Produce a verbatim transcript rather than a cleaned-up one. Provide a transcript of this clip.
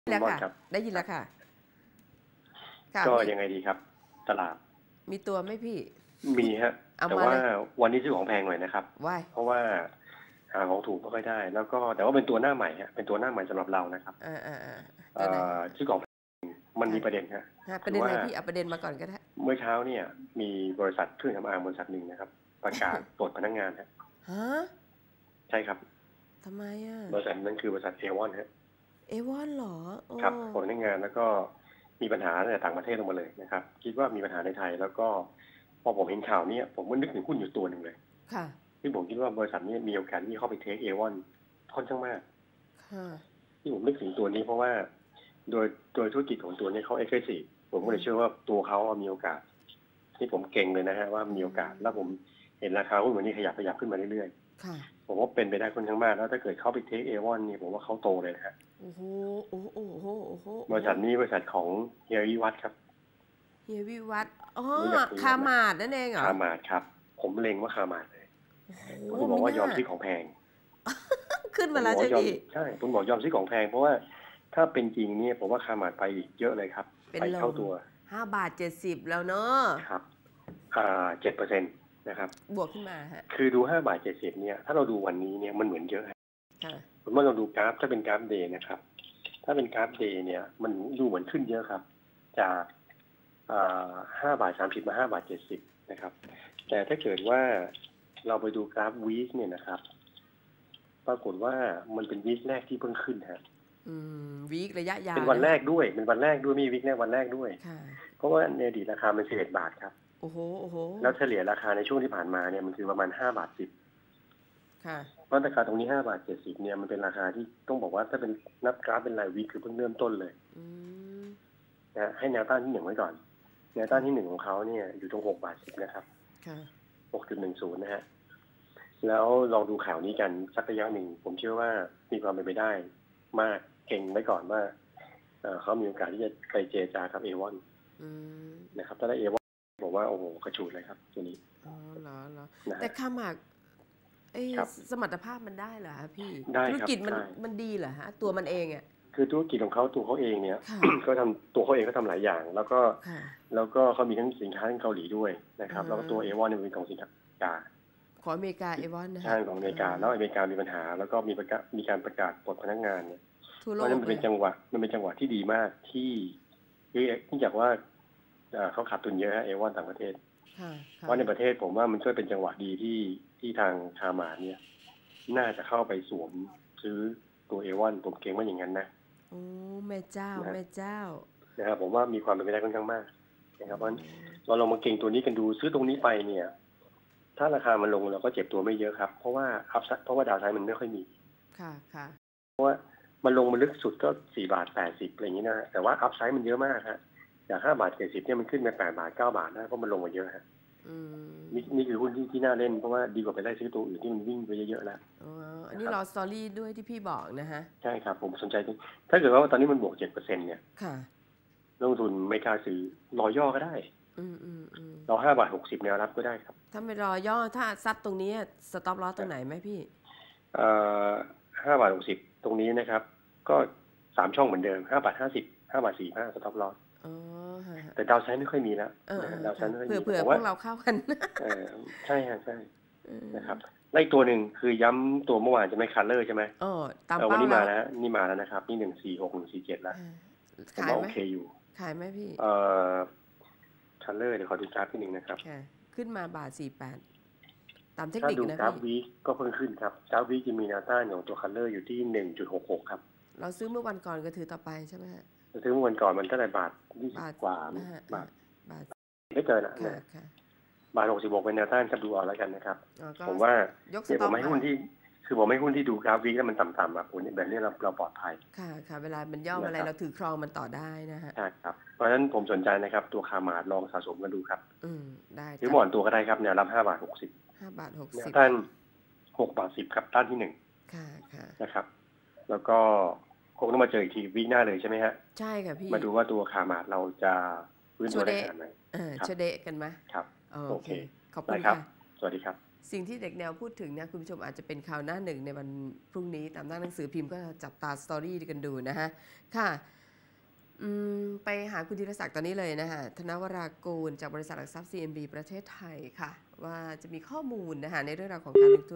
แล้วค่ะคุณม่อนครับได้ยินแล้วค่ะค่ะก็พี่ยังไงดีครับตลาดมีตัวไหมพี่มีฮะเอาแต่ว่ามาเลยวันนี้ซื้อของแพงหน่อยนะครับว่ายเพราะว่าหาของถูกไม่ค่อยได้แล้วก็แต่ว่าเป็นตัวหน้าใหม่ฮะเป็นตัวหน้าใหม่สำหรับเรานะครับอ่าอ่าอ่าเอ่ตัวไหนอซื้อของแพงมันมีค่ะประเด็นฮะฮะประคือว่าเด็นอะไรพี่เอาประเด็นมาก่อนก็ได้เมื่อเช้าเนี่ยมีบริษัทเครื่องสำอางบริษัทหนึ่งนะครับประกาศปลดพนักงานฮะฮะใช่ครับทำไมอ่ะบริษัทนั้นคือบริษัทเอวอนฮะเอวอนเหรอโอ้ครับปลดพนักงานแล้วก็มีปัญหาในต่างประเทศลงมาเลยนะครับคิดว่ามีปัญหาในไทยแล้วก็พอผมเห็นข่าวนี้ผมก็นึกถึงหุ้นอยู่ตัวหนึ่งเลยค่ะที่ผมคิดว่าบริษัทนี้มีโอกาสที่เข้าไปเทคเอวอนค่อนข้างมากค่ะที่ผมนึกถึงตัวนี้เพราะว่าโดยโดยธุรกิจของตัวนี้เขาเอ็กซ์เซสซีฟผมก็เลยเชื่อว่าตัวเขามีโอกาสที่ผมเก่งเลยนะฮะว่ามีโอกาสแล้วผมเห็นราคาหุ้นวันนี้ขยับขยับขึ้นมาเรื่อยค่ะๆผมว่าเป็นไปได้ค่อนข้างมากแล้วถ้าเกิดเข้าไปเทคเอวอนนี่ผมว่าเขาโตเลยนะฮะโอ้โหโอ้โหโอ้โหโอ้โหบริษัทนี้บริษัทของเฮียวิวัฒน์ครับเฮียวิวัฒน์อ๋อรู้จักเฮียวิวัฒน์ไหมคามาดนั่นเองเหรอคามาดครับผมเล็งว่าคามาดเลยโอ้ผมบอกโหไม่น่าว่ายอมซื้อของแพงขึ้นผมมาแล้วบอกว่ายอมใช่พี่ใช่ผมบอกยอมซื้อของแพงเพราะว่าถ้าเป็นจริงเนี่ยผมว่าคามาดไปอีกเยอะเลยครับเป็นไปลมเท่าตัวห้าบาทเจ็ดสิบแล้วเนอะครับอ่าเจ็ดเปอร์เซ็นต์นะครับบวกขึ้นมาฮะคือดูห้าบาทเจ็ดสิบเนี่ยถ้าเราดูวันนี้เนี่ยมันเหมือนเยอะค่ะผมว่าเราดูกราฟถ้าเป็นกราฟเดย์นะครับถ้าเป็นกราฟเดย์เนี่ยมันดูเหมือนขึ้นเยอะครับจากอ่าห้าบาทสามสิบมาห้าบาทเจ็ดสิบนะครับแต่ถ้าเกิดว่าเราไปดูกราฟวีคเนี่ยนะครับปรากฏว่ามันเป็นวีคแรกที่เพิ่งขึ้นฮะอืมวีคระยะยาวเป็นวันแรกะด้วยเป็นวันแรกด้วยมีวิกแรกวันแรกด้วยค่ะเพราะว่าในอดีตราคามันสิบเอ็ดบาทครับโอ้โหโอ้โหแล้วเฉลี่ยราคาในช่วงที่ผ่านมาเนี่ยมันคือประมาณห้าบาทสิบค่ะเพราะราคาตรงนี้ห้าบาทเจ็ดสิบเนี่ยมันเป็นราคาที่ต้องบอกว่าถ้าเป็นนับกราฟเป็นรายวีคคือเพิ่งเริ่มต้นเลยอืมนะให้แนวต้านที่หนึ่งไว้ก่อนแนวต้านที่หนึ่งของเขาเนี่ยอยู่ตรงหกบาทสิบนะครับค่ะหกจุดหนึ่งศูนย์นะฮะแล้วลองดูข่าวนี้กันสักระยะหนึ่งผมเชื่อว่ามีความเป็นไปได้มากเก่งไว้ก่อนว่าเขามีโอกาสที่จะไปเจรจากับเอวอนนะครับถ้าได้เอวอนบอกว่าโอ้โหกระชูดเลยครับตัวนี้อ๋อเหรอเหรอแต่คาหมากไอ้สมรรถภาพมันได้เหรอฮะพี่ธุรกิจมันมันดีเหรอฮะตัวมันเองอ่ะคือธุรกิจของเขาตัวเขาเองเนี่ยก็ทำตัวเขาเองก็ทำหลายอย่าง แล้วก็แล้วก็เขามีทั้งสินค้าทั้งเกาหลีด้วยนะครับแล้วก็ตัวเอวอนเนี่ยเป็นของสินค้าอเมริกาของอเมริกาเอวอนนะใช่ของอเมริกาแล้วอเมริกามีปัญหา แล้วก็มีประกาศมีการประกาศปลดพนักงานเนี่ยเพราะนั้นมันเป็นจังหวะมันเป็นจังหวะที่ดีมากที่เนื่องจากว่าเขาขาดทุนเยอะฮะเอวอนต่างประเทศเพราะในประเทศผมว่ามันก็เป็นจังหวะดีที่ที่ทางคามาเนี่ยน่าจะเข้าไปสวมซื้อตัวเอวอนผมเกรงว่าอย่างนั้นนะโอ้แม่เจ้าแม่เจ้านะครับผมว่ามีความเป็นไปได้ค่อนข้างมากนะครับเพราะเราลองมาเก่งตัวนี้กันดูซื้อตรงนี้ไปเนี่ยถ้าราคามันลงเราก็เจ็บตัวไม่เยอะครับเพราะว่าอัพเพราะว่าดาวไซด์มันไม่ค่อยมีค่ะค่ะเพราะว่ามันลงมาลึกสุดก็สี่บาทแปดสิบอะไรอย่างนี้นะแต่ว่าอัพไซด์มันเยอะมากฮะจากห้าบาทเจ็ดสิบเนี่ยมันขึ้นไปแปดบาทเก้าบาทนะเพราะมันลงมาเยอะฮะนี่นี่คือหุ้นที่ที่น่าเล่นเพราะว่าดีกว่าไปไล่ซื้อตัวอื่นที่มันวิ่งไปเยอะๆแล้วอ๋ออันนี้รอสตอรี่ด้วยที่พี่บอกนะฮะใช่ครับผมสนใจถ้าเกิดว่าตอนนี้มันบวกเจ็ดเปอร์เซ็นต์เนี่ยค่ะลงทุนไม่กล้าซื้อรอย่อก็ได้อืมอืมอืมรอห้าบาทหกสิบแนวรับก็ได้ครับถ้าไม่รอย่อถ้าซัดตรงนี้สต็อปลอสตรงไหนไหมพี่เอ่อห้าบาทหกสิบตรงนี้นะครับก็สามช่องเหมือนเดิมห้าบาทห้าสิบห้าบาทสี่ห้าสต็อปลอสอ๋อแต่ดาวไซด์ไม่ค่อยมีแล้วดาวไซด์ไม่ค่อยมีเผื่อพวกเราเข้ากันเออใช่ฮะใช่นะครับไล่ตัวหนึ่งคือย้ำตัวเมื่อวานจะไม่คัลเลอร์ใช่ไหมอ๋อตามวันเป้านี้มาแล้แล้วนี่มาแล้วนะครับนี่หนึ่งสี่หกหนึ่งสี่เจ็ดแล้วผมว่าโอเคอยู่ขายไหมพี่เอ่อคัลเลอร์เดี๋ยวขอดูกราฟที่หนึ่งนะครับขึ้นมาบาทสี่แปดตามเทคนิคนะพี่ถ้าดูกราฟวีคก็เพิ่งขึ้นครับกราฟวีคจะมีแนวต้านของตัวคัลเลอร์อยู่ที่หนึ่งจุดหกหกครับเราซื้อเมื่อวันก่อนก็ถือต่อไปใช่ไหมฮะซื้อเมื่อวันก่อนมันเท่าไหร่บาทยี่สิบกว่าบาทบาทไม่เกินอ่ะนะบาทหกสิบหกเป็นแนวต้านครับดูเอาแล้วกันนะครับผมว่าเดี๋ยวผมให้หุ้นที่คือผมให้หุ้นที่ดูกราฟวีคแล้วมันต่ำๆแบบแบบนี้เราเราปลอดภัยค่ะค่ะเวลามันย่ออะไรเราถือครองมันต่อได้นะฮะใช่ครับเพราะฉะนั้นผมสนใจนะครับตัวคามาดลองสะสมกันดูครับอืมได้หรือหมอนตัวก็ได้ครับแนวรับห้าบาทหกสิบห้าบาทหกสิบแนวต้านหกบาทสิบครับต้านที่หนึ่งค่ะค่ะนะครับแล้วก็คงต้องมาเจออีกทีวีคหน้าเลยใช่ไหมฮะใช่ค่ะพี่มาดูว่าตัวคามาดเราจะฟื้นตัวได้ขนาดไหนเออชเดะกันไหมครับโอเคขอบคุณค่ะสวัสดีครับสิ่งที่เด็กแนวพูดถึงเนี่ยคุณผู้ชมอาจจะเป็นข่าวหน้าหนึ่งในวันพรุ่งนี้ตามหน้าหนังสือพิมพ์ก็จับตาสตอรี่กันดูนะฮะค่ะไปหาคุณธีรศักดิ์ตอนนี้เลยนะฮะธนวรากูลจากบริษัทหลักทรัพย์ ซี เอ็ม บี ประเทศไทยค่ะว่าจะมีข้อมูลนะฮะในเรื่องราวของการลงทุน